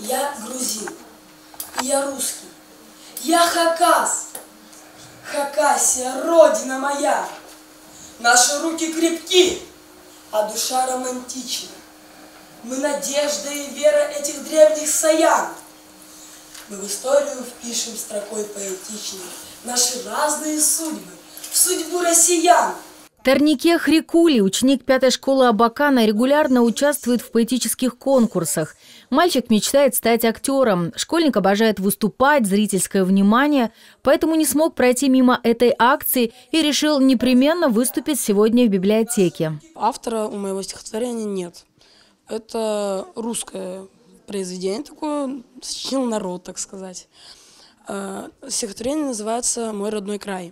Я грузин, я русский, я Хакас. Хакасия, родина моя. Наши руки крепки, а душа романтична. Мы надежда и вера этих древних саян. Мы в историю впишем строкой поэтичной наши разные судьбы, в судьбу россиян. Тарнике Хрикули, ученик 5-й школы Абакана, регулярно участвует в поэтических конкурсах. Мальчик мечтает стать актером. Школьник обожает выступать, зрительское внимание, поэтому не смог пройти мимо этой акции и решил непременно выступить сегодня в библиотеке. Автора у моего стихотворения нет. Это русское произведение такое, сочинил народ, так сказать. Стихотворение называется «Мой родной край».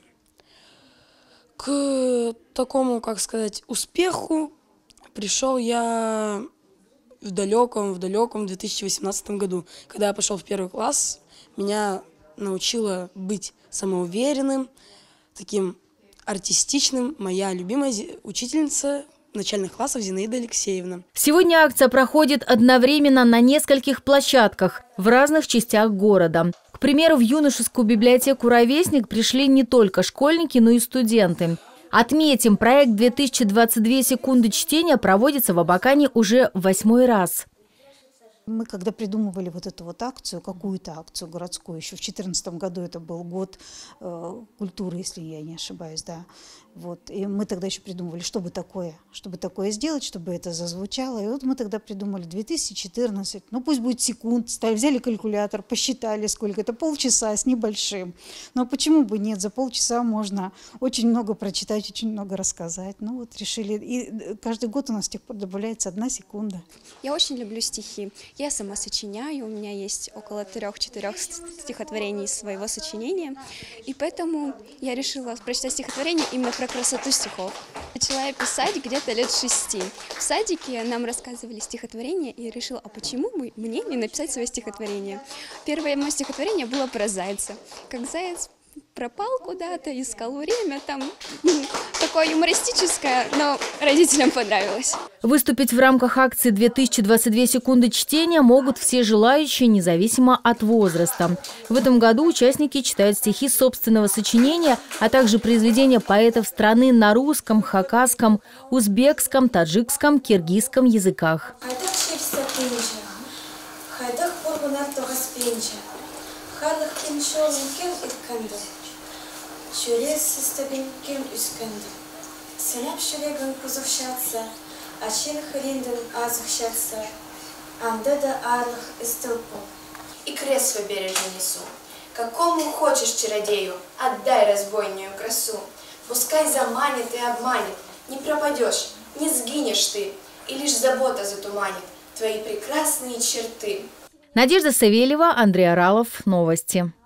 К такому, как сказать, успеху пришел я в далеком 2018 году. Когда я пошел в 1 класс, меня научила быть самоуверенным, таким артистичным моя любимая учительница начальных классов Зинаида Алексеевна. Сегодня акция проходит одновременно на нескольких площадках в разных частях города. К примеру, в юношескую библиотеку «Ровесник» пришли не только школьники, но и студенты. Отметим, проект «2022 секунды чтения» проводится в Абакане уже в 8-й раз. Мы когда придумывали вот эту вот акцию, какую-то акцию городскую, еще в 2014 году, это был год культуры, если я не ошибаюсь, да. Вот. И мы тогда еще придумывали, чтобы такое сделать, чтобы это зазвучало. И вот мы тогда придумали 2014, ну пусть будет секунд, взяли калькулятор, посчитали, сколько это, полчаса с небольшим. Но почему бы нет, за полчаса можно очень много прочитать, очень много рассказать. Ну вот решили, и каждый год у нас с тех пор добавляется 1 секунда. Я очень люблю стихи. Я сама сочиняю, у меня есть около 3-4 стихотворений своего сочинения, и поэтому я решила прочитать стихотворение именно про красоту стихов. Начала я писать где-то лет 6. В садике нам рассказывали стихотворение, и я решила, а почему бы мне не написать свое стихотворение? Первое мое стихотворение было про зайца. Как заяц пропал куда-то, искал время, там такое юмористическое, но родителям понравилось. Выступить в рамках акции «2022 секунды чтения» могут все желающие, независимо от возраста. В этом году участники читают стихи собственного сочинения, а также произведения поэтов страны на русском, хакасском, узбекском, таджикском, киргизском языках. Сенеп шелегін күзіқшатса, ачин хриндің азықшатса, анда да арлық истылпу. И крест свой бережно несу. Какому хочешь чародею, отдай разбойную красу. Пускай заманит и обманет, не пропадешь, не сгинешь ты, и лишь забота затуманит твои прекрасные черты. Надежда Савельева, Андрей Оралов. Новости.